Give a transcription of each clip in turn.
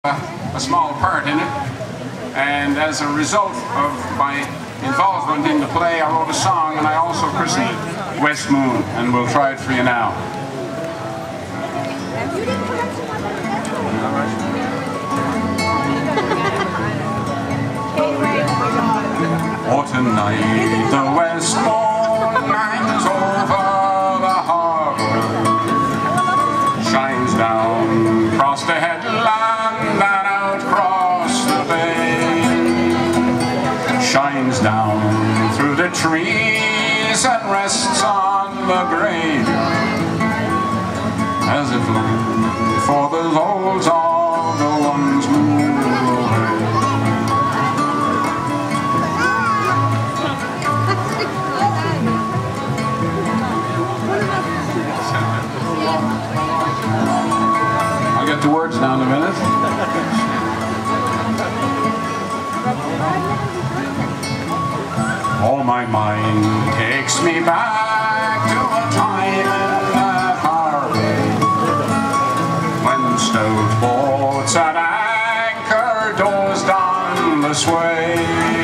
a small part in it, and as a result of my involvement in the play, I wrote a song, and I also christened it West Moon, and we'll try it for you now. Oh, tonight the West Moon hangs over the harbour, shines down across the headland and out across the bay, shines down through the trees and rests on the graveyard, as if looking for the souls of the ones moved away. I'll get the words down in a minute. Oh, my mind takes me back to a time in that harbor, when stout boats at anchor dozed on the sway,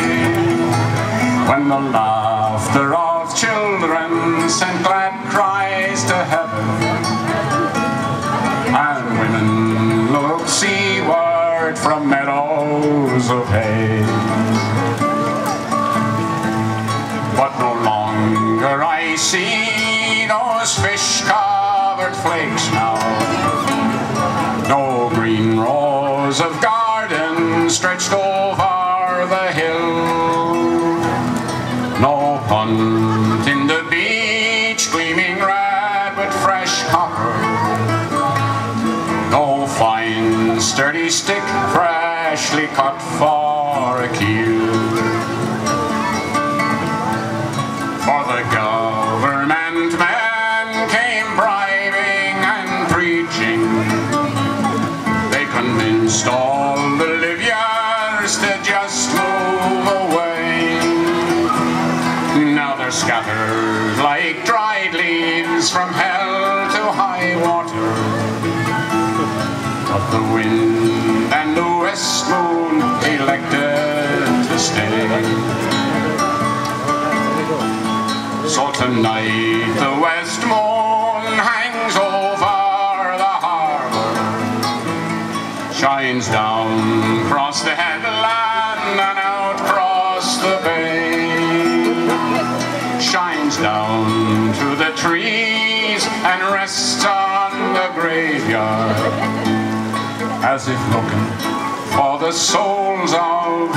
when the laughter of children sent glad cries to heaven, and women looked seaward from meadows of hay. But no longer I see those fish-covered flakes now, no green rows of gardens stretched over the hill, no punt in the beach gleaming red with fresh copper, no fine sturdy stick freshly cut for a keel. For the government men came bribing and preaching, they convinced all the livyers to just move away. Now they're scattered like dried leaves from hell to high water, but the wind and the West Moon elected to stay. So tonight the West Moon hangs over the harbour, shines down across the headland and out across the bay, shines down to the trees and rests on the graveyard, as if looking for the souls of